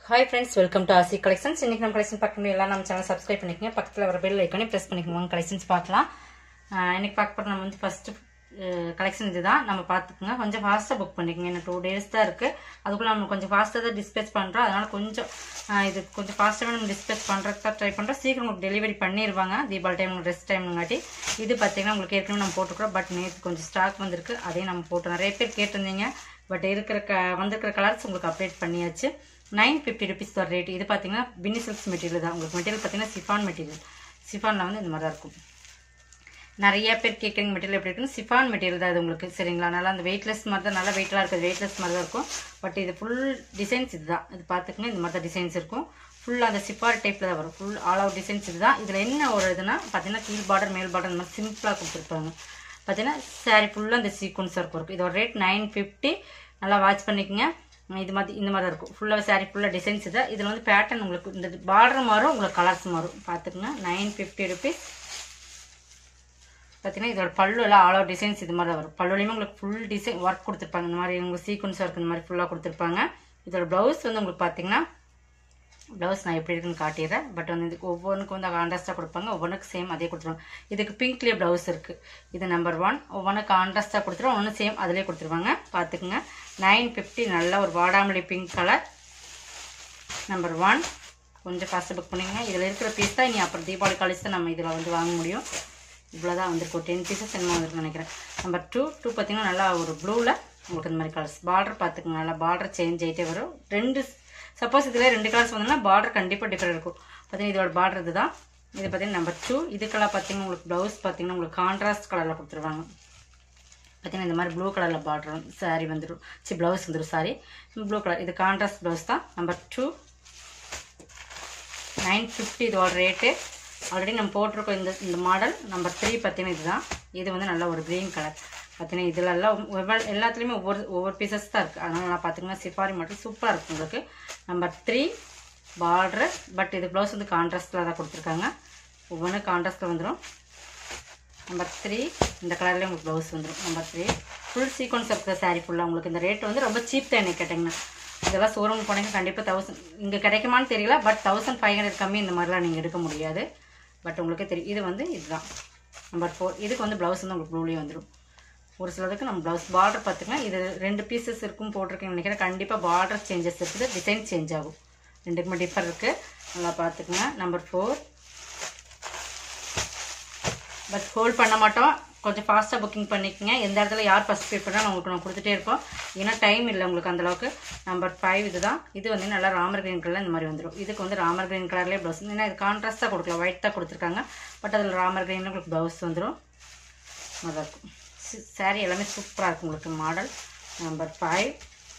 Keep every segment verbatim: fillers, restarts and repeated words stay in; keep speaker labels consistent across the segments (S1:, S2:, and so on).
S1: Hi friends, welcome to Asi Collections. இன்னைக்கு நம்ம collection பார்க்கணும் எல்லாம் நம்ம சேனல் சப்ஸ்கிரைப் பண்ணிக்கங்க. பக்கத்துல வர பெல் ஐகானை பிரஸ் பண்ணிக்கங்க. collections பார்க்கலாம். இன்னைக்கு பார்க்க போற நம்ம வந்து ஃபர்ஸ்ட் கலெக்ஷன் இதுதான். நம்ம பாத்துக்கங்க. கொஞ்சம் ஃபாஸ்டா புக் பண்ணிக்கங்க. இன்னும் two days தான் இருக்கு. அதுக்குள்ள நம்ம கொஞ்சம் ஃபாஸ்டா தான் டிஸ்பேச் பண்றோம். அதனால கொஞ்சம் இது கொஞ்சம் ஃபாஸ்டா நம்ம டிஸ்பேச் பண்றதுக்கு ட்ரை பண்றோம். சீக்கிரம் உங்களுக்கு டெலிவரி பண்ணிடுவாங்க. தீபாவளி டைம் ரெஸ்ட் டைம்ங்காட்டி இது பாத்தீங்கன்னா உங்களுக்கு ஏற்கனவே நம்ம போட்டுக்கிறோம். பட் நேத்து கொஞ்சம் ஸ்டாக் வந்திருக்கு. அதையும் நம்ம போட்டு நிறைய பேர் கேட்டிருந்தீங்க. பட் இருக்கிற வந்திருக்கிற கலர்ஸ் உங்களுக்கு அப்டேட் பண்ணியாச்சு. nine fifty rupees the rate. இது பாத்தீங்கன்னா பின்னி சில்க்ஸ் மெட்டீரியல் தான். உங்களுக்கு மெட்டீரியல் பாத்தீங்கன்னா சிஃபான் மெட்டீரியல். சிஃபான்ல வந்து இந்த மாதிரி தான் இருக்கும். நிறைய பேர் கேக்குறீங்க மெட்டீரியல் எப்படி இருக்குன்னு. சிஃபான் மெட்டீரியல் தான் இது உங்களுக்கு. சரிங்களா? நல்லா அந்த வெயிட்லெஸ் மாதிரி தான், நல்லா வெயிட்டா இருக்குது. வெயிட்லெஸ் மாதிரி தான் இருக்கும். பட் இது ஃபுல் டிசைன்ஸ் இதுதான். இது பாத்துக்கங்க. இந்த மாதிரி தான் டிசைன்ஸ் இருக்கும். ஃபுல்லா அந்த சிஃபான் டைப்ல தான் வரும். ஃபுல் ஆல் அவுட் டிசைன்ஸ் இதுதான். இதுல என்ன ஒரு இதுனா பாத்தீங்கன்னா கீழ் பார்டர் மேல் பார்டர் இந்த மாதிரி சிம்பிளா கொடுத்துருப்பாங்க. பாத்தீங்கன்னா சாரி ஃபுல்லா அந்த சீக்வன்ஸ் இருக்கும். இதோட ரேட் nine fifty. நல்லா வாட்ச் பண்ணிக்கங்க. இது மாதிரி இந்த மாதிரி இருக்கும். ஃபுல்லா சாரி ஃபுல்லா டிசைன்ஸ் இது. இதுல வந்து பேட்டர்ன் உங்களுக்கு இந்த பார்டர் மாறும், உங்களுக்கு கலர்ஸ் மாறும். பாத்துக்கங்க. nine fifty rupees. பாத்தீங்கன்னா இதோட பல்லு எல்லாம் ஆல் ஓவர் டிசைன்ஸ் இது மாதிரி வரும். பல்லுலயுமே உங்களுக்கு ஃபுல் டிசைன் ஒர்க் கொடுத்துருப்பாங்க. இந்த மாதிரி உங்களுக்கு சீக்வன்ஸ் ஒர்க் இந்த மாதிரி ஃபுல்லா கொடுத்துருப்பாங்க. இதோட பிளவுஸ் வந்து உங்களுக்கு பாத்தீங்கன்னா பிளவுஸ் நான் எப்படி இருக்குன்னு காட்டிடுறேன். பட் வந்து இதுக்கு ஒவ்வொன்றுக்கு வந்து கான்ட்ராஸ்டா கொடுப்பாங்க. ஒவ்வொன்றுக்கு சேம் அதே கொடுத்துருவாங்க. இதுக்கு பிங்க்லயே பிளவுஸ் இருக்கு. இது நம்பர் ஒன். ஒவ்வொன்றுக்கு கான்ட்ராஸ்டா கொடுத்துருவோம். ஒன்று சேம் அதிலே கொடுத்துருவாங்க. பாத்துக்குங்க. nine fifty. நல்ல ஒரு வாடாமல்லி பிங்க் கலர். Number one. கொஞ்சம் ஃபாஸ்ட்டாக புக் பண்ணிங்க. இதில் இருக்கிற பீஸ் தான் இனி அப்புறம் தீபாவளி காலேஜ் தான் நம்ம இதில் வந்து வாங்க முடியும். இவ்வளோதான் வந்திருக்கும். டென் பீசஸ் என்ன வந்துருக்குன்னு நினைக்கிறேன். நம்பர் டூ டூ பார்த்தீங்கன்னா நல்லா ஒரு ப்ளூவில் உங்களுக்கு இந்த மாதிரி கலர்ஸ். பார்டர் பார்த்துக்குங்க. நல்லா பார்டர் சேஞ்ச் ஆகிட்டே வரும். ரெண்டு சப்போஸ் இதில் ரெண்டு கலர்ஸ் வந்தோம்னா பார்டர் கண்டிப்பாக டிஃபரெண்ட் இருக்கும். பார்த்தீங்கன்னா இதோட பார்டர் இது தான். இது பார்த்தீங்கன்னா நம்பர் டூ. இதுக்கெல்லாம் பார்த்தீங்கன்னா உங்களுக்கு ப்ளவுஸ் பார்த்தீங்கன்னா உங்களுக்கு கான்ட்ராஸ்ட் கலரில் கொடுத்துருவாங்க. பார்த்தீங்கன்னா இந்த மாதிரி ப்ளூ கலரில் பார்டர் சாரி வந்துடும். சி ப்ளவுஸ் வந்துடும். Sari blue colour. இது கான்ட்ராஸ்ட் ப்ளவுஸ் தான். நம்பர் டூ நைன் ஃபிஃப்டி இதோட ரேட்டு. ஆல்ரெடி நம்ம போட்டிருக்கோம் இந்த இந்த மாடல். நம்பர் த்ரீ பார்த்தீங்கன்னா இதுதான். இது வந்து நல்ல ஒரு க்ரீன் கலர். பார்த்தீங்கன்னா இதில் எல்லாம் ஒவ்வொரு எல்லாத்துலேயுமே ஒவ்வொரு ஒவ்வொரு பீசஸ் தான் இருக்குது. அதனால் நான் பார்த்திங்கன்னா சிஃபாரி மட்டும் சூப்பராக இருக்கும் உங்களுக்கு. Number three border. பட் இது ப்ளவுஸ் வந்து கான்ட்ராஸ்டில் தான் கொடுத்துருக்காங்க. ஒவ்வொன்றும் கான்ட்ராஸ்டில் வந்துடும். நம்பர் த்ரீ இந்த கலர்லேயே உங்களுக்கு ப்ளவுஸ் வந்துடும். நம்பர் த்ரீ ஃபுல் சீக்வன்ஸ் இருக்கிற சாரீ ஃபுல்லாக உங்களுக்கு. இந்த ரேட் வந்து ரொம்ப சீப் தான் எனக்கு கேட்டிங்கன்னா. இதெல்லாம் ஷோரூம் போனீங்க கண்டிப்பாக தௌசண்ட் இங்கே கிடைக்குமான்னு தெரியல. பட் தௌசண்ட் ஃபைவ் ஹண்ட்ரட் கம்மி இந்த மாதிரிலாம் நீங்கள் எடுக்க முடியாது. பட் உங்களுக்கே தெரியும். இது வந்து இதுதான் நம்பர் ஃபோர். இதுக்கு வந்து ப்ளவுஸ் வந்து உங்களுக்கு ப்ளூலேயே வந்துடும். ஒரு சிலதுக்கு நம்ம ப்ளவுஸ் பார்டர் பார்த்துக்கலாம். இது ரெண்டு பீசஸ் இருக்கும் போட்டிருக்கேன்னு நினைக்கிறேன். கண்டிப்பாக பார்டர் சேஞ்சஸ் இருக்குது. டிசைன் சேஞ்ச் ஆகும். ரெண்டுக்குமே டிஃபர் இருக்குது. நல்லா பார்த்துக்குங்க. Number four. பட் ஹோல்ட் பண்ண மாட்டோம். கொஞ்சம் ஃபாஸ்ட்டாக புக்கிங் பண்ணிக்கோங்க. எந்த இடத்துல யார் ஃபஸ்ட் பே பண்ணால் உங்களுக்கு நான் கொடுத்துட்டே இருப்போம். ஏன்னா டைம் இல்லை உங்களுக்கு அந்தளவுக்கு. நம்பர் ஃபைவ் இது தான். இது வந்து நல்லா ராமர் கிரீன் கலர் இந்த மாதிரி வந்துடும். இதுக்கு வந்து ராமர் கிரீன் கலர்லேயே ப்ளவுஸ். ஏன்னா இது கான்ட்ராஸ்ட்டாக கொடுக்கல, ஒயிட் தான் கொடுத்துருக்காங்க. பட் அதில் ராமர் கிரீனில் உங்களுக்கு ப்ளவுஸ் வந்துடும். நல்லா இருக்கும். சாரீ எல்லாமே சூப்பராக இருக்கும் உங்களுக்கு மாடல். Number five.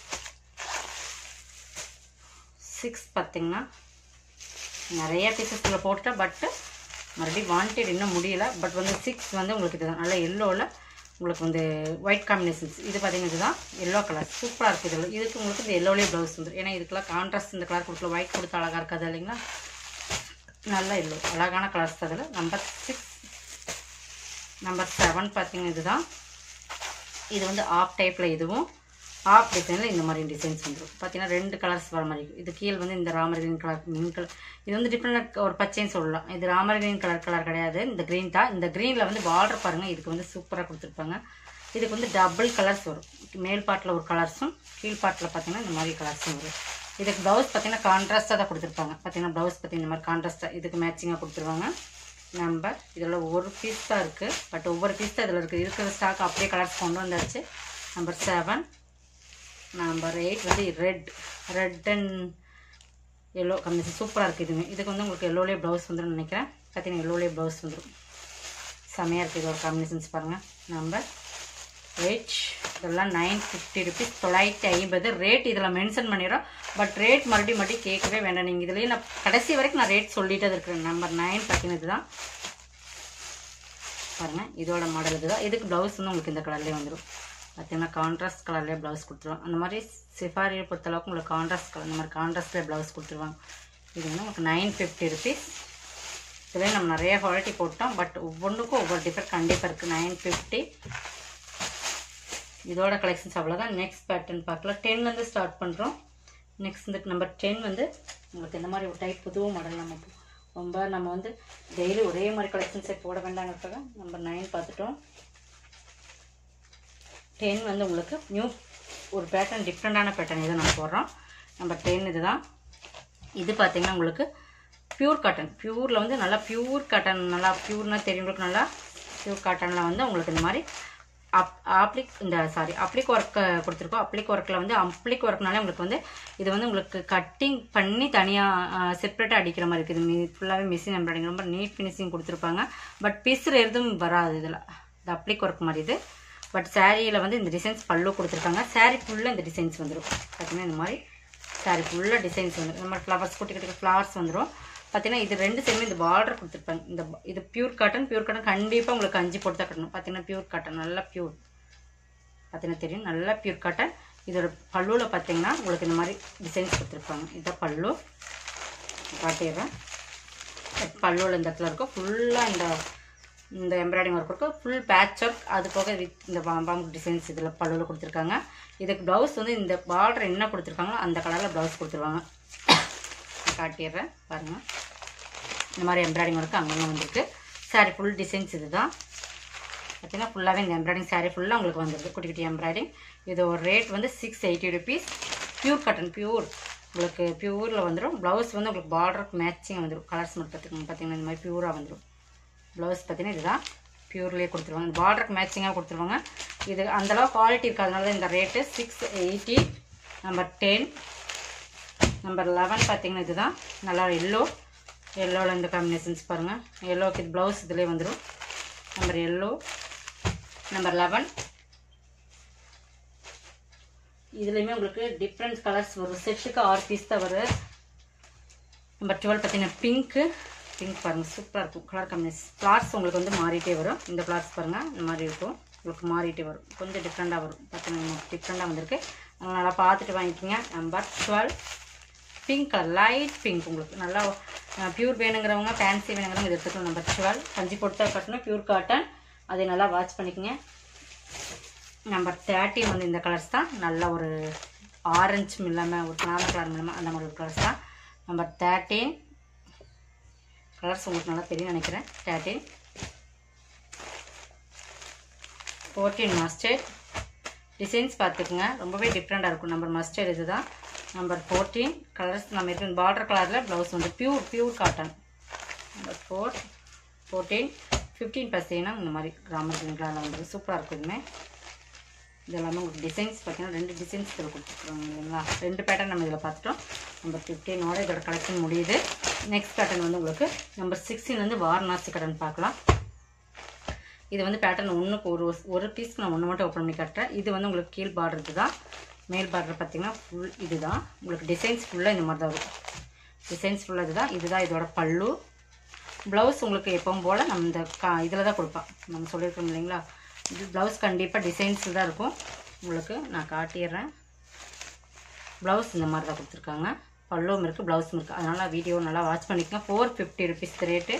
S1: சிக்ஸ் பார்த்திங்கன்னா நிறைய பீசஸில் போட்டுட்டேன். பட்டு மறுபடியும் வாண்டட் இன்னும் முடியல. பட் வந்து சிக்ஸ் வந்து உங்களுக்கு இதுதான். நல்லா எல்லோவில் உங்களுக்கு வந்து ஒயிட் காம்பினேஷன்ஸ். இது பார்த்தீங்கன்னா இதுதான் எல்லோ கலர். சூப்பராக இருக்குது. இதில் இதுக்கு உங்களுக்கு இந்த எல்லோலேயே ப்ளவுஸ் வந்துடும். ஏன்னா இதுக்கெல்லாம் கான்ட்ராஸ்ட் இந்த கலர் கொடுக்கல, ஒயிட் கொடுத்து அழகாக இருக்காது இல்லைங்களா? நல்லா எல்லோ அழகான கலர்ஸ் அதில். Number six. நம்பர் செவன் பார்த்தீங்கன்னா இதுதான். இது வந்து ஆஃப் டைப்பில், இதுவும் ஆஃப் டிசைனில் இந்த மாதிரி டிசைன்ஸ் வந்துடும். பார்த்தீங்கன்னா ரெண்டு கலர்ஸ் வர மாதிரி இருக்கும். இது கீழ் வந்து இந்த Ramar green colour green colour. இது வந்து டிஃப்ரெண்ட் ஒரு பச்சைன்னு சொல்லலாம். இது ராமர் கிரீன் கலர் கலர் கிடையாது. இந்த க்ரீன் தான். இந்த க்ரீனில் வந்து பார்டர் பாருங்கள். இதுக்கு வந்து சூப்பராக கொடுத்துருப்பாங்க. இதுக்கு வந்து டபுள் கலர்ஸ் வரும். மேல் பாட்டில் ஒரு கலர்ஸும் கீழ் பாட்டில் பார்த்தீங்கன்னா இந்த மாதிரி கலர்ஸும் வரும். இதுக்கு ப்ளவுஸ் பார்த்தீங்கன்னா கான்ட்ராஸ்ட்டாக தான் கொடுத்துருப்பாங்க. பார்த்தீங்கன்னா ப்ளவுஸ் பார்த்தீங்கன்னா இந்த மாதிரி கான்ட்ராஸ்ட்டாக இதுக்கு மேட்சிங்காக கொடுத்துருவாங்க. நம்பர் இதில் ஒரு பீஸ் தான் இருக்குது. பட் ஒவ்வொரு பீஸ் தான் இதில் இருக்குது. இருக்கிற ஸ்டாக் அப்படியே கலர்ஸ் கொண்டு வந்தாச்சு. Number seven. நம்பர் எயிட் வந்து red red and yellow combination சூப்பராக இருக்குது. இதுவுமே இதுக்கு வந்து உங்களுக்கு எல்லோலேயே ப்ளவுஸ் வந்துடும் நினைக்கிறேன். பார்த்தீங்கன்னா எல்லோலேயே ப்ளவுஸ் வந்துடும். செம்மையாக இருக்குது இதோட காம்பினேஷன்ஸ் பாருங்கள். Number eight. இதெல்லாம் நைன் ஃபிஃப்டி ருபீஸ். தொள்ளாயிரத்தி ஐம்பது ரேட் இதில் மென்ஷன் பண்ணிடுறோம். பட் ரேட் மறுபடியும் மறுபடியும் கேட்கவே வேண்டாம். நீங்கள் இதுலேயே நான் கடைசி வரைக்கும் நான் ரேட் சொல்லிட்டு இருக்கிறேன். நம்பர் நைன் பார்த்தீங்கன்னா இதுதான் பாருங்கள். இதோட மாடல் இதுதான். இதுக்கு ப்ளவுஸ் வந்து உங்களுக்கு இந்த கலர்லேயே வந்துடும். பார்த்தீங்கன்னா கான்ட்ராஸ்ட் கலர்லேயே ப்ளவுஸ் கொடுத்துருவாங்க. அந்த மாதிரி சிஃபாரியை பொறுத்தளவுக்கு உங்களுக்கு கான்ட்ராஸ்ட் கலர் இந்த மாதிரி கான்ட்ராஸ்ட்லேயே ப்ளவுஸ் கொடுத்துருவாங்க. இது வந்து உங்களுக்கு நைன் ஃபிஃப்டி ருபீஸ். இதுலேயே நம்ம நிறைய குவாலிட்டி போட்டோம். பட் ஒவ்வொன்றுக்கும் ஒவ்வொரு டிஃபரெண்ட் கண்டிப்பாக இருக்குது. Nine fifty. இதோட கலெக்ஷன்ஸ் அவ்வளோதான். நெக்ஸ்ட் பேட்டர்ன் பார்க்கலாம். டென்லேருந்து ஸ்டார்ட் பண்ணுறோம். நெக்ஸ்ட் இந்த நம்பர் டென் வந்து உங்களுக்கு இந்த மாதிரி ஒரு டைப் புது மாடல். நம்ம ரொம்ப நம்ம வந்து டெய்லி ஒரே மாதிரி கலெக்ஷன்ஸே போட வேண்டாங்கிறதுக்காக நம்பர் நைன் பார்த்துட்டோம். டென் வந்து உங்களுக்கு நியூ ஒரு பேட்டர்ன், டிஃப்ரெண்ட்டான பேட்டர்ன் இதை நம்ம போடுறோம். நம்பர் டென் இது தான். இது பார்த்திங்கன்னா உங்களுக்கு பியூர் காட்டன், பியூரில் வந்து நல்லா பியூர் காட்டன், நல்லா பியூர்னால் தெரியுங்களுக்கு, நல்லா பியூர் காட்டனில் வந்து உங்களுக்கு இந்த மாதிரி அப் அப்ளிக் இந்த சாரி அப்ளிக் ஒர்க்கு கொடுத்துருக்கோம். அப்ளிக் ஒர்க்கில் வந்து அப்ளிக் ஒர்க்னாலே உங்களுக்கு வந்து இது வந்து உங்களுக்கு கட்டிங் பண்ணி தனியாக செப்பரேட்டாக அடிக்கிற மாதிரி இருக்குது. இது ஃபுல்லாகவே மிஷின் எம்ப்ராய்டிங், ரொம்ப நீட் ஃபினிஷிங் கொடுத்துருப்பாங்க. பட் பீஸில் எதுவும் வராது இதில், இந்த அப்ளிக் ஒர்க் மாதிரி இது. பட் சாரியில் வந்து இந்த டிசைன்ஸ் பல்லு கொடுத்துருக்காங்க. சாரீ ஃபுல்லாக இந்த டிசைன்ஸ் வந்துடும். பார்த்தீங்கன்னா இந்த மாதிரி சாரீ ஃபுல்லாக டிசைன்ஸ் வந்துடும். இந்த மாதிரி ஃப்ளவர்ஸ், குட்டி குட்டி ஃப்ளவர்ஸ் வந்துடும். பார்த்தீங்கன்னா இது ரெண்டு சைடுமே இந்த பார்டர் கொடுத்துருப்பாங்க. இந்த இது பியூர் காட்டன், பியூர் காட்டன் கண்டிப்பாக உங்களுக்கு அஞ்சு போட்டு தான் கட்டணும். பார்த்தீங்கன்னா பியூர் காட்டன், நல்லா பியூர், பார்த்தீங்கன்னா தெரியும், நல்லா பியூர் காட்டன். இதோட பல்லுவில் பார்த்தீங்கன்னா உங்களுக்கு இந்த மாதிரி டிசைன்ஸ் கொடுத்துருப்பாங்க. இதுதான் பல்லு, காட்டிடுறேன். பல்லுவில் இந்த இடத்துல இருக்கும் ஃபுல்லாக இந்த இந்த எம்ப்ராய்டிங் ஒர்க் இருக்கும், ஃபுல் பேட்ச் ஒர்க். அது போக வித் இந்த பாம்பு டிசைன்ஸ் இதில் பல்லுவில் கொடுத்துருக்காங்க. இதுக்கு ப்ளவுஸ் வந்து இந்த பார்டர் என்ன கொடுத்துருக்காங்களோ அந்த கலரில் ப்ளவுஸ் கொடுத்துருவாங்க. காட்டிடுறேன் பாருங்கள். இந்த மாதிரி எம்ப்ராய்டிங் ஒர்க்கு அங்கங்கே வந்துருக்கு. சாரீ ஃபுல் டிசைன்ஸ் இது தான். பார்த்தீங்கன்னா ஃபுல்லாகவே இந்த எம்ப்ராய்டிங் சாரீ ஃபுல்லாக உங்களுக்கு வந்துருக்கு, குட்டி குட்டி எம்ப்ராய்டிங். இது ஒரு ரேட் வந்து six eighty rupees. Pure cotton, pure உங்களுக்கு பியூரில் வந்துடும். ப்ளவுஸ் வந்து உங்களுக்கு பார்டருக்கு மேட்சிங் வந்துடும். கலர்ஸ் மட்டும் பார்த்துக்கோங்க. பார்த்தீங்கன்னா இந்த மாதிரி பியூராக வந்துடும் ப்ளவுஸ். பார்த்தீங்கன்னா இதுதான் பியூர்லேயே கொடுத்துருவாங்க. இந்த பார்டருக்கு மேட்சிங்காக கொடுத்துருவாங்க. இது அந்தளவு குவாலிட்டி இருக்காதனால இந்த rate six eighty. Number ten. Number eleven பார்த்தீங்கன்னா இதுதான் நல்லா எல்லோ, எல்லோவில் இந்த காம்பினேஷன்ஸ் பாருங்கள். எல்லோக்கு இது ப்ளவுஸ் இதிலே வந்துடும். Number yellow. Number eleven. இதுலேயுமே உங்களுக்கு டிஃப்ரெண்ட் கலர்ஸ் வரும். செட்டுக்கு ஆறு பீஸ் தான் வரும். நம்பர் டுவெல் பார்த்தீங்கன்னா பிங்க்கு. பிங்க் பாருங்கள், சூப்பராக இருக்கும் கலர் காம்பினேஷன். ஃப்ளார்ஸ் உங்களுக்கு வந்து மாறிட்டே வரும். இந்த ஃப்ளார்ஸ் பாருங்கள் இந்த மாதிரி இருக்கும், உங்களுக்கு மாறிட்டே வரும். கொஞ்சம் டிஃப்ரெண்ட்டாக வரும். பார்த்தீங்கன்னா டிஃப்ரெண்ட்டாக வந்திருக்கு. நல்லா பார்த்துட்டு வாங்கிக்கிங்க. Number twelve pink colour, light pink. உங்களுக்கு நல்லா பியூர் வேணுங்கிறவங்க, ஃபேன்சி வேணுங்கிறவங்க இது எடுத்துக்கணும். Number twelve. கஞ்சி போட்டு தான் கட்டணும், பியூர் காட்டன். அதை நல்லா வாட்ச் பண்ணிக்கோங்க. நம்பர் தேர்ட்டின் வந்து இந்த கலர்ஸ் தான். நல்ல ஒரு ஆரஞ்சும் இல்லாமல் ஒரு நாலு கலர் இல்லாமல் அந்த மாதிரி ஒரு கலர்ஸ் தான். நம்பர் தேர்ட்டீன் கலர்ஸ் உங்களுக்கு நல்லா தெரியும் நினைக்கிறேன். தேர்ட்டீன். Fourteen mustard. டிசைன்ஸ் பார்த்துக்குங்க, ரொம்பவே டிஃப்ரெண்ட்டாக இருக்கும். நம்பர் மஸ்டர்ட் இது தான். நம்பர் ஃபோர்டீன் கலர்ஸ் நம்ம இருக்கிற பார்டர் கலரில் ப்ளவுஸ் வந்து pure pure cotton. Number four. Fourteen. Fifteen பார்த்தீங்கன்னா இந்த மாதிரி கிராமர் கிரீன் கலரில் வந்து சூப்பராக இருக்கும். இதுவுமே இது எல்லாமே உங்களுக்கு டிசைன்ஸ் பார்த்தீங்கன்னா ரெண்டு டிசைன்ஸ் இதில் கொடுத்துருக்குறோங்க இல்லைங்களா. ரெண்டு பேட்டர்ன் நம்ம இதில் பார்த்துட்டோம். நம்பர் ஃபிஃப்டீனோட இதோட கலெக்ஷன் முடியுது. நெக்ஸ்ட் பேட்டர்ன் வந்து உங்களுக்கு நம்பர் சிக்ஸ்டீன் வந்து வாரணாசி கட்டன் பார்க்கலாம். இது வந்து பேட்டர்ன் ஒன்றுக்கு ஒரு ஒரு பீஸ்க்கு நான் ஒன்று மட்டும் ஓப்பன் பண்ணி கட்டுறேன். இது வந்து உங்களுக்கு கீழ் பார்டர் இது தான். மேல் பார்டர் பார்த்தீங்கன்னா ஃபுல் இது தான். உங்களுக்கு டிசைன்ஸ் ஃபுல்லாக இந்த மாதிரி தான் வரும். டிசைன்ஸ் ஃபுல்லாக இது தான். இதுதான் இதோட பல்லு. ப்ளவுஸ் உங்களுக்கு எப்பவும் போல் நம்ம இந்த கா இதில் தான் கொடுப்போம். நம்ம சொல்லியிருக்கோம் இல்லைங்களா. இது ப்ளவுஸ் கண்டிப்பாக டிசைன்ஸில் தான் இருக்கும். உங்களுக்கு நான் காட்டிடுறேன். ப்ளவுஸ் இந்த மாதிரி தான் கொடுத்துருக்காங்க. பல்லுவும் இருக்குது, ப்ளவுஸும் இருக்குது. அதனால் வீடியோ நல்லா வாட்ச் பண்ணிக்கோங்க. Four fifty rupees rate.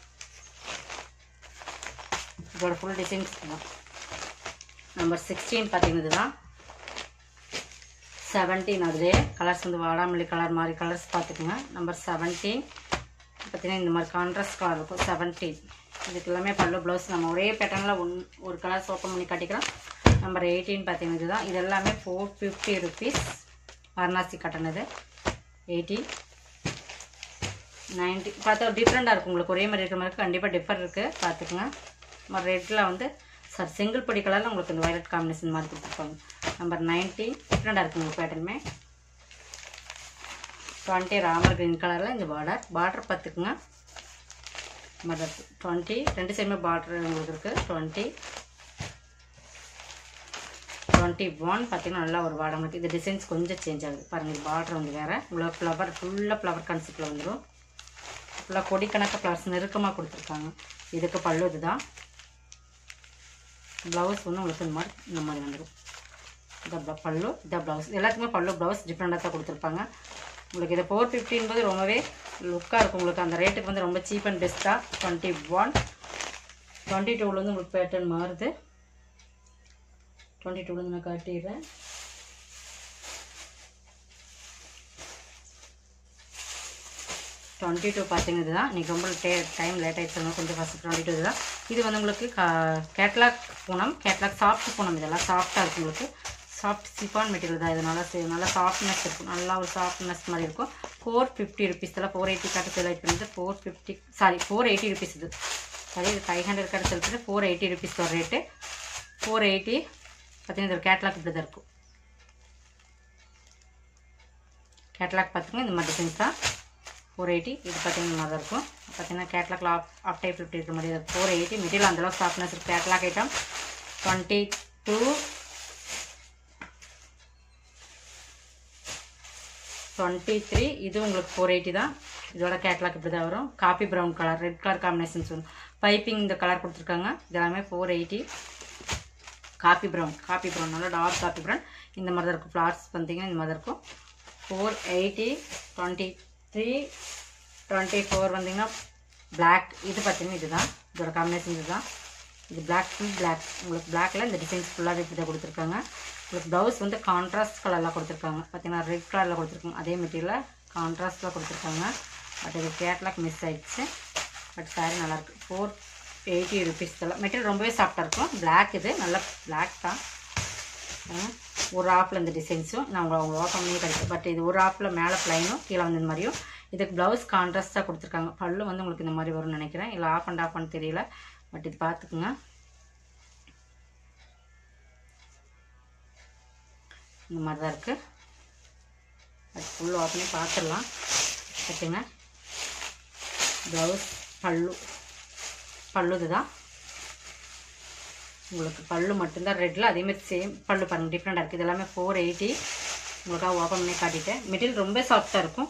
S1: இதோட ஃபுல் டிசைன்ஸ் தான். நம்பர் சிக்ஸ்டீன் பார்த்தீங்கன்னா தான். செவன்டீன் அதுலே கலர்ஸ் வந்து வாடாமல்லி கலர் மாதிரி கலர்ஸ் பார்த்துக்குங்க. நம்பர் செவன்டீன் பார்த்தீங்கன்னா இந்த மாதிரி கான்ட்ராஸ்ட் கலர் இருக்கும். செவன்டீன் இதுக்கு எல்லாமே பல்லு ப்ளவுஸ் நம்ம ஒரே பேட்டர்னில் ஒன் ஒரு கலர்ஸ் ஓப்பன் பண்ணி காட்டிக்கிறோம். நம்பர் எயிட்டீன் பார்த்தீங்கன்னா இதுதான். இது எல்லாமே four fifty rupees. Varanasi cotton இது. எயிட்டீன். நைன்ட்டி பார்த்தா டிஃப்ரெண்ட்டாக இருக்கும். உங்களுக்கு ஒரே மாதிரி இருக்கிற மாதிரி கண்டிப்பாக டிஃபர் இருக்குது, பார்த்துக்குங்க. நம்ம ரெட்டில் வந்து சார் செங்கல் பொடி கலரில் உங்களுக்கு இந்த வயலட் காம்பினேஷன் மாதிரி கொடுத்துருப்பாங்க. நம்பர் நைன்டீன் டிஃப்ரெண்ட்டாக இருக்குது உங்களுக்கு பேட்டர்னுமே. டுவெண்ட்டி ராமர் க்ரீன் கலரில் இந்த பார்டர் பார்டர் பார்த்துக்குங்க. மதர் டுவெண்ட்டி ரெண்டு சைடுமே பார்டர் உங்களுக்கு இருக்குது. டுவெண்ட்டி டுவெண்ட்டி ஒன் பார்த்தீங்கன்னா நல்லா ஒரு வாடம் இருக்குது. இது டிசைன்ஸ் கொஞ்சம் சேஞ்ச் ஆகுது பாருங்கள். இது பார்டர் வந்து வேறு. இவ்வளோ ஃப்ளவர் ஃபுல்லாக ஃப்ளவர் கான்செப்டில் வந்துடும். ஃபுல்லாக கொடி கணக்காக ஃப்ளவர்ஸ் நெருக்கமாக கொடுத்துருக்காங்க. இதுக்கு பல்லு இது தான். ப்ளவுஸ் ஒன்று உங்களுக்கு இந்த மாதிரி இந்த மாதிரி வந்துடும். இதை பல்லு, இதை ப்ளவுஸ். எல்லாத்துக்குமே பல்லு ப்ளவுஸ் டிஃப்ரெண்ட்டாக தான் கொடுத்துருப்பாங்க. உங்களுக்கு இதை ஃபோர் ஃபிஃப்டின்பது ரொம்பவே லுக்காக இருக்கும். உங்களுக்கு அந்த ரேட்டுக்கு வந்து ரொம்ப சீப் அண்ட் பெஸ்ட்டாக. டுவெண்ட்டி ஒன் டுவெண்ட்டி டூவில் வந்து உங்களுக்கு பேட்டர்ன் மாறுது. டுவெண்ட்டி டூவில் நான் காட்டிடுறேன். டுவெண்ட்டி டூ பார்த்தீங்க இதுதான். இன்றைக்கி ரொம்ப டே டைம் லேட் ஆகிடுச்சு, கொஞ்சம் ஃபஸ்ட்டு டுவெண்ட்டி டூ இதுதான். இது வந்து உங்களுக்கு catalog Poonam, catalog soft Poonam. இதெல்லாம் சாஃப்டாக இருக்கும், உங்களுக்கு சாஃப்ட் சிஃபான் மெட்டீரியல் தான். இது நல்லா நல்லா சாஃப்ட்னஸ் இருக்கும், நல்லா ஒரு சாஃப்ட்னஸ் மாதிரி இருக்கும். ஃபோர் ஃபிஃப்டி ருபீஸ் இதெல்லாம். ஃபோர் எயிட்டி காட்டு செல் ஆகிட்டு four fifty sorry four eighty rupees இது. சரி, இது ஃபைவ் ஹண்ட்ரட் காட்டு செல் பண்ணி ஃபோர் எயிட்டி ருபீஸ் ஒரு ரேட்டு. ஃபோர் எயிட்டி பார்த்தீங்கன்னா இது கேட்லாக் இப்படி தான் இருக்கும். கேட்லாக் பார்த்துக்கோங்க, இந்த மாதிரி டிசைன்ஸ் தான். ஃபோர் எயிட்டி இது பார்த்தீங்கன்னா இந்த மாதிரி தான் இருக்கும். பார்த்தீங்கன்னா கேட்லாக்ல ஆஃப் ஆஃப் டைப் ஃபிஃப்டி இருக்கிற மாதிரி இருக்கும். ஃபோர் எயிட்டி மெட்டீரியல் அந்தளவுக்கு சாஃப்ட்னஸ் இருக்குது. Catalog item twenty two twenty three இது உங்களுக்கு ஃபோர் எயிட்டி தான். இதோட கேட்லாக் இப்படி தான் வரும். Coffee brown colour, red colour combinations வரும். பைப்பிங் இந்த கலர் கொடுத்துருக்காங்க. இதெல்லாமே four eighty. Coffee brown, coffee brown நல்லா டார்க் காப்பி ப்ரௌன் இந்த மாதிரி தான் இருக்கும். ஃப்ளார்ஸ் பார்த்தீங்கன்னா இந்த மாதிரி தான் இருக்கும். Four eighty twenty three twenty four வந்தீங்கன்னா பிளாக். இது பார்த்தீங்கன்னா இதுதான், இதோட காம்பினேஷன் இதுதான். இது பிளாக் ஃபுல் பிளாக். உங்களுக்கு பிளாக்ல இந்த டிசைன்ஸ் ஃபுல்லாகவே இப்படி தான் கொடுத்துருக்காங்க. உங்களுக்கு ப்ளவுஸ் வந்து கான்ட்ராஸ்ட் கலரில் கொடுத்துருக்காங்க. பார்த்தீங்கன்னா ரெட் கலரில் கொடுத்துருக்காங்க. அதே மெட்டீரியலில் கான்ட்ராஸ்ட்டில் கொடுத்துருக்காங்க. பட் இது கேட்லாக் மிஸ் ஆகிடுச்சு. பட் சாரி நல்லாயிருக்கு. ஃபோர் எயிட்டி ருபீஸ் இதெல்லாம். மெட்டீரியல் ரொம்பவே சாஃப்டாக இருக்கும். பிளாக் இது நல்லா பிளாக் தான். ஒரு ஆப்பில் இந்த டிசைன்ஸும் நான் உங்களை அவங்க ஓப்பன் பண்ணி கிடைக்கும். பட் இது ஒரு ஆப்பில் மேலே ப்ளைனும் கீழே வந்து இந்த மாதிரியும். இதுக்கு ப்ளவுஸ் கான்ட்ராஸ்ட்டாக கொடுத்துருக்காங்க. பல்லு வந்து உங்களுக்கு இந்த மாதிரி வரும்னு நினைக்கிறேன். இல்லை ஆஃப் அண்ட் ஆஃப் பண்ண தெரியல. பட் இது பார்த்துக்குங்க, இந்த மாதிரி தான் இருக்குது. அது ஃபுல் ஓப்பனே பார்த்துடலாம். பார்த்தீங்கன்னா ப்ளவுஸ் பல்லு பல்லு இதுதான். உங்களுக்கு பல்லு மட்டும்தான் ரெட்டில். அதேமாதிரி சேம் பல்லு பாருங்கள், டிஃப்ரெண்டாக இருக்குது. இது எல்லாமே ஃபோர் எயிட்டி. உங்களுக்காக ஓப்பன் பண்ணி காட்டிட்டேன். மெட்டீரியல் ரொம்ப சாஃப்டாக இருக்கும்.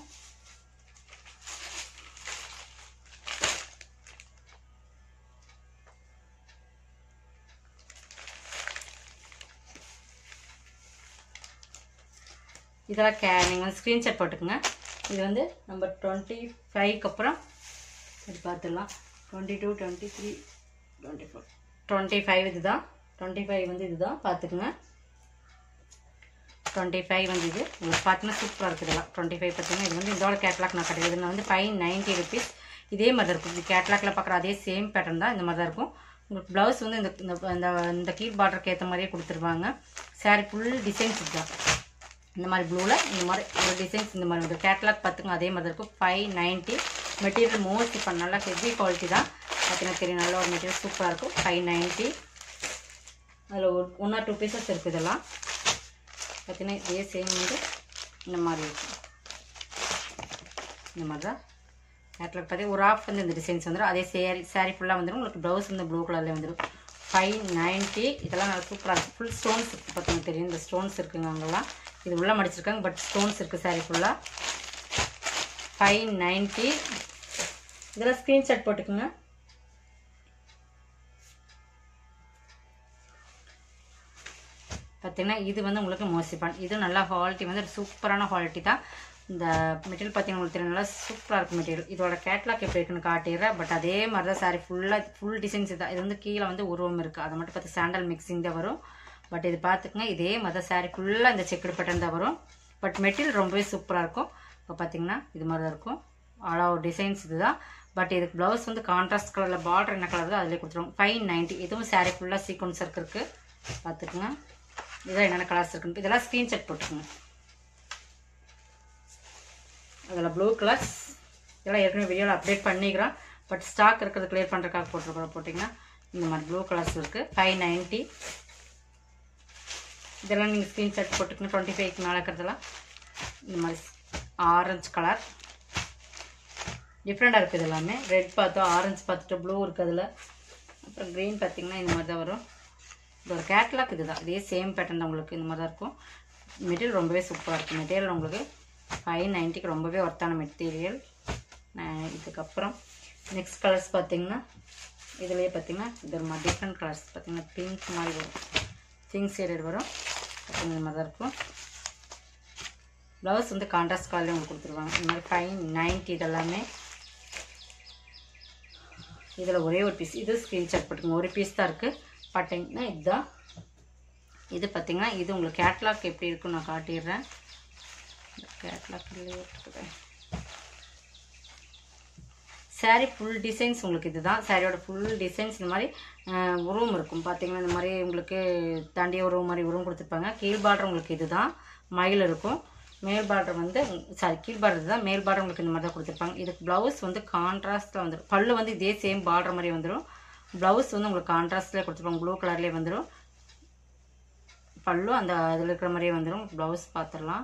S1: இதெல்லாம் கே நீங்கள் வந்து ஸ்க்ரீன்ஷாட் போட்டுக்குங்க. இது வந்து நம்ம டுவெண்ட்டி ஃபைவ்க்கு அப்புறம் இது பார்த்துடலாம். Twenty two twenty three twenty four twenty five இது தான். டுவெண்ட்டி ஃபைவ் வந்து இது தான் பார்த்துக்குங்க. டுவெண்ட்டி ஃபைவ் வந்து இது உங்களுக்கு பார்த்தீங்கன்னா சூப்பராக இருக்குது. இதெல்லாம் டுவெண்ட்டி ஃபைவ் பார்த்தீங்கன்னா இது வந்து இதோட கேட்லாக் நான் கட்டுறது. இதில் வந்து ஃபைவ் நைன்ட்டி ருபீஸ். இதே மாதிரி இருக்கும். இது கேட்லாக்ல பார்க்குற அதே சேம் பேட்டர்ன் தான். இந்த மாதிரி தான் இருக்கும். உங்களுக்கு ப்ளவுஸ் வந்து இந்த இந்த இந்த கீழ் பார்டருக்கு ஏற்ற மாதிரியே கொடுத்துருவாங்க. சாரி ஃபுல் டிசைன்ஸ் இதுதான். இந்த மாதிரி ப்ளூவில் இந்த மாதிரி ஒரு டிசைன்ஸ் இந்த மாதிரி வந்து கேட்லாக் பார்த்துங்க அதே மாதிரி இருக்கும். Five ninety. மெட்டீரியல் மோஸ்ட் இப்போ நல்லா ஹெவி குவாலிட்டி தான். பார்த்தீங்கன்னா தெரியும், நல்ல ஒரு மெட்டீரியல் சூப்பராக இருக்கும். Five ninety. அதில் ஒரு ஒன் ஆர் டூ பீசஸ் இருக்குது. இதெல்லாம் பார்த்தீங்கன்னா இதே சேம் வந்து இந்த மாதிரி இருக்கும். இந்த மாதிரி தான் கேட்லாக் பார்த்தி ஒரு ஆஃப் வந்து இந்த டிசைன்ஸ் வந்துடும். அதே சேரீ சாரீ ஃபுல்லாக வந்துடும். உங்களுக்கு ப்ளவுஸ் வந்து ப்ளூ கலரில் வந்துடும். Five ninety. இதெல்லாம் நல்லா சூப்பராக இருக்கும். ஃபுல் ஸ்டோன்ஸ் இருக்குது. பார்த்தீங்கன்னா தெரியும், இந்த ஸ்டோன்ஸ் இருக்குங்க அங்கெல்லாம். இது உள்ளே மடிச்சிருக்காங்க, பட் ஸ்டோன்ஸ் இருக்குது சாரீ ஃபுல்லாக. Five ninety. இதெல்லாம் ஸ்க்ரீன்ஷாட் போட்டுக்குங்க. பார்த்தீங்கன்னா இது வந்து உங்களுக்கு மோசிப்பான். இது நல்லா குவாலிட்டி வந்து சூப்பரான குவாலிட்டி தான். இந்த மெட்டீரியல் பார்த்தீங்கன்னா உங்களுக்கு தெரியும், நல்லா சூப்பராக இருக்கும் மெட்டீரியல். இதோட கேட்லாக் எப்படி இருக்குன்னு காட்டிடுறேன். பட் அதே மாதிரி தான் சாரி ஃபுல்லாக ஃபுல் டிசைன்ஸ் தான். இது வந்து கீழே வந்து உருவம் இருக்குது. அதை மட்டும் பார்த்து சாண்டல் மிக்சிங் தான் வரும். பட் இது பார்த்துக்குங்க, இதே மாதிரி சாரி ஃபுல்லாக இந்த செக்குடு பேட்டர்ன் தான் வரும். பட் மெட்டீரியல் ரொம்பவே சூப்பராக இருக்கும். இப்போ பார்த்தீங்கன்னா இது மாதிரி தான் இருக்கும். அவ்வளோ டிசைன்ஸ் இது தான். பட் இதுக்கு ப்ளவுஸ் வந்து கான்ட்ராஸ்ட் கலரில் பார்டர் என்ன கலர் தான் அதிலே கொடுத்துருவோம். Five ninety. இதுவும் சாரி ஃபுல்லாக சீக்வன்ஸ் ஒர்க் இருக்குது. பார்த்துக்குங்க, இதெல்லாம் என்னென்ன கலர்ஸ் இருக்குன்னு இதெல்லாம் ஸ்க்ரீன்ஷாட் போட்டுக்குங்க. அதில் ப்ளூ கலர்ஸ் இதெல்லாம் ஏற்கனவே வீடியோவில் அப்டேட் பண்ணிக்கிறோம். பட் ஸ்டாக் இருக்கிறது கிளியர் பண்ணுறதுக்காக போட்டுருக்கோம். போட்டிங்கன்னா இந்த மாதிரி ப்ளூ கலர்ஸ் இருக்குது. Five ninety. இதெல்லாம் நீங்கள் ஸ்க்ரீன்ஷாட் போட்டுக்கணும். டுவெண்ட்டி ஃபைவ்க்கு மேலே இருக்கிறதெல்லாம் இந்த மாதிரி ஆரஞ்சு கலர் டிஃப்ரெண்ட்டாக இருக்குது. இது எல்லாமே ரெட் பார்த்தோம், ஆரஞ்சு பார்த்துட்டு ப்ளூ இருக்குது அதில். அப்புறம் க்ரீன் பார்த்திங்கன்னா இந்த மாதிரி தான் வரும். இது ஒரு கேட்லாக் இது தான். இதே சேம் பேட்டர்ன் தான் உங்களுக்கு இந்த மாதிரி தான் இருக்கும். மெட்டீரியல் ரொம்பவே சூப்பராக இருக்கும். மெட்டீரியல் உங்களுக்கு ஃபைவ் நைன்ட்டிக்கு ரொம்பவே ஒர்த்தான மெட்டீரியல். இதுக்கப்புறம் நெக்ஸ்ட் கலர்ஸ் பார்த்திங்கன்னா இதுலேயே பார்த்திங்கன்னா இது ஒரு மாதிரி டிஃப்ரெண்ட் கலர்ஸ் பார்த்திங்கன்னா பிங்க் மாதிரி வரும். பிங்க் ஷேடட் வரும். இந்த மாதிரி தான் இருக்கும். ப்ளவுஸ் வந்து கான்ட்ராஸ்ட் கலர்லேயே உங்களுக்கு கொடுத்துருவாங்க. இந்த மாதிரி ஃபைவ் நைன்ட்டி. இதெல்லாமே இதில் ஒரே ஒரு பீஸ். இது ஸ்க்ரீன்ஷாட் போட்டுங்க. ஒரு பீஸ் தான் இருக்குது. பார்த்தீங்கன்னா இதுதான். இது பார்த்திங்கன்னா இது உங்களுக்கு கேட்லாக் எப்படி இருக்குன்னு நான் காட்டிடுறேன். கேட்லாக் இருக்குது. சாரீ ஃபுல் டிசைன்ஸ் உங்களுக்கு இதுதான். சாரியோட ஃபுல் டிசைன்ஸ் இந்த மாதிரி உருவம் இருக்கும். பார்த்தீங்கன்னா இந்த மாதிரி உங்களுக்கு தாண்டிய உருவம் மாதிரி உருவம் கொடுத்துருப்பாங்க. கீழ் பார்டர் உங்களுக்கு இதுதான் மயில் இருக்கும். மேல் பார்டர் வந்து சாரி கீழ் பார்டர் தான், மேல் பார்டர் உங்களுக்கு இந்த மாதிரி தான் கொடுத்துருப்பாங்க. இதுக்கு ப்ளவுஸ் வந்து கான்ட்ராஸ்ட்டில் வந்துடும். பல்லு வந்து இதே சேம் பார்டர் மாதிரி வந்துடும். ப்ளவுஸ் வந்து உங்களுக்கு கான்ட்ராஸ்ட்லேயே கொடுத்துருப்பாங்க, ப்ளூ கலர்லேயே வந்துடும். பல்லு அந்த அதில் இருக்கிற மாதிரியே வந்துடும். ப்ளவுஸ் பார்த்துடலாம்.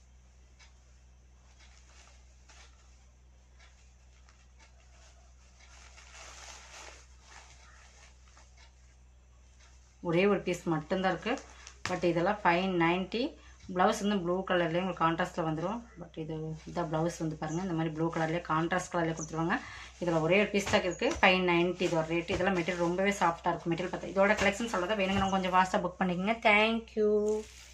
S1: ஒரே ஒரு பீஸ் மட்டும்தான் இருக்குது. பட் இதெல்லாம் ஃபைவ் நைன்ட்டி. ப்ளவுஸ் வந்து ப்ளூ கலர்லேயே உங்களுக்கு கான்ட்ராஸ்ட்டில் வந்துடும். பட் இது இதான் ப்ளவுஸ் வந்து பாருங்கள், இந்த மாதிரி ப்ளூ கலர்லேயே கான்ட்ராஸ்ட் கலர்லேயே கொடுத்துருவாங்க. இதில் ஒரே ஒரு பீஸ் தான் இருக்குது. ஃபைவ் நைன்ட்டி இதோட ரேட். இதெல்லாம் மெட்டீரியல் ரொம்பவே சாஃப்ட்டாக இருக்கும். மெட்டீரியல் பார்த்தா இதோட கலெக்ஷன் சொல்கிறத வேணுங்க கொஞ்சம் ஃபாஸ்ட்டாக புக் பண்ணிக்கோங்க. தேங்க்யூ.